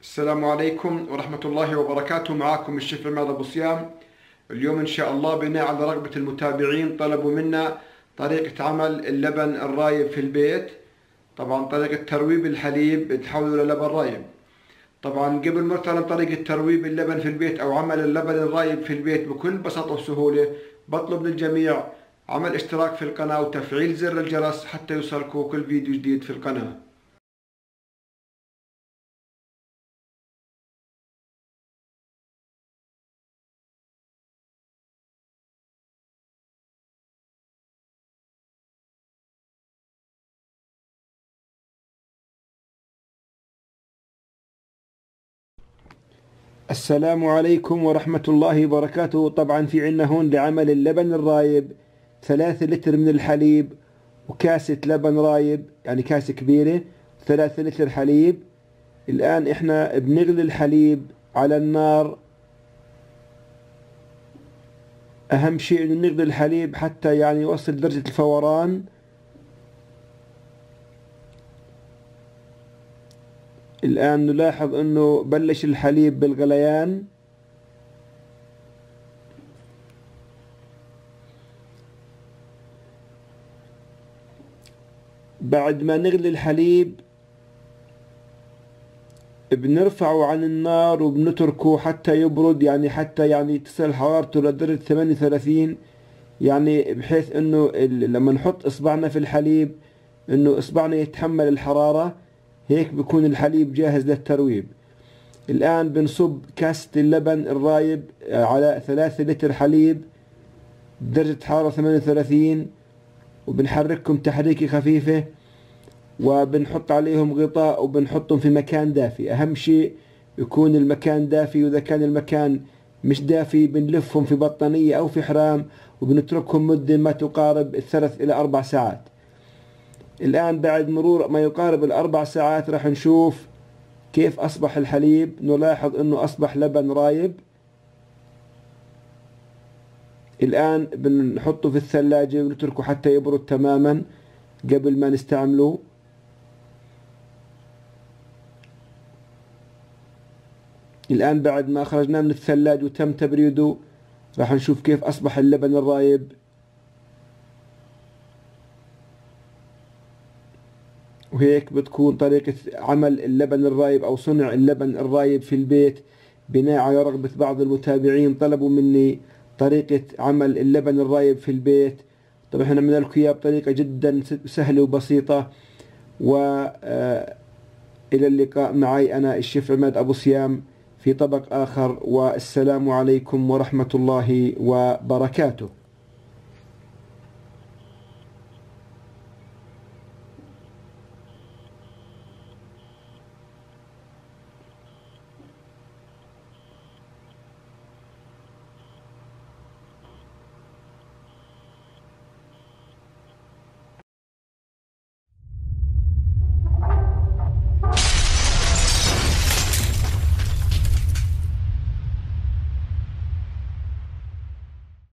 السلام عليكم ورحمة الله وبركاته. معكم الشيف عماد أبو صيام. اليوم إن شاء الله بناء على رغبة المتابعين طلبوا منا طريقة عمل اللبن الرايب في البيت. طبعا طريقة ترويب الحليب تحوله للبن رايب. طبعا قبل ما نتعلم طريقة ترويب اللبن في البيت أو عمل اللبن الرايب في البيت بكل بساطة وسهولة، بطلب للجميع عمل اشتراك في القناة وتفعيل زر الجرس حتى يوصلكم كل فيديو جديد في القناة. السلام عليكم ورحمة الله وبركاته. طبعا في عنا هون لعمل اللبن الرايب 3 لتر من الحليب وكاسة لبن رايب، يعني كاسة كبيرة 3 لتر حليب. الآن احنا بنغلي الحليب على النار. أهم شيء إنه نغلي الحليب حتى يعني يوصل درجة الفوران. الآن نلاحظ إنه بلش الحليب بالغليان. بعد ما نغلي الحليب بنرفعه عن النار وبنتركه حتى يبرد، يعني حتى تصل حرارته لدرجة 38، يعني بحيث إنه لما نحط إصبعنا في الحليب إنه إصبعنا يتحمل الحرارة، هيك بيكون الحليب جاهز للترويب. الآن بنصب كاسة اللبن الرايب على 3 لتر حليب بدرجة حرارة 38، وبنحركهم تحريكة خفيفة وبنحط عليهم غطاء وبنحطهم في مكان دافي. أهم شيء يكون المكان دافي، وإذا كان المكان مش دافي بنلفهم في بطانية أو في حرام وبنتركهم مدة ما تقارب 3 إلى 4 ساعات. الآن بعد مرور ما يقارب ال4 ساعات راح نشوف كيف أصبح الحليب. نلاحظ أنه أصبح لبن رايب. الآن بنحطه في الثلاجة ونتركه حتى يبرد تماما قبل ما نستعمله. الآن بعد ما أخرجناه من الثلاجة وتم تبريده راح نشوف كيف أصبح اللبن الرايب. وهيك بتكون طريقة عمل اللبن الرايب أو صنع اللبن الرايب في البيت. بناء على رغبة بعض المتابعين طلبوا مني طريقة عمل اللبن الرايب في البيت. طبعا احنا عملنا لكم إياه بطريقة جدا سهلة وبسيطة. وإلى اللقاء معي أنا الشيف عماد أبو صيام في طبق آخر، والسلام عليكم ورحمة الله وبركاته.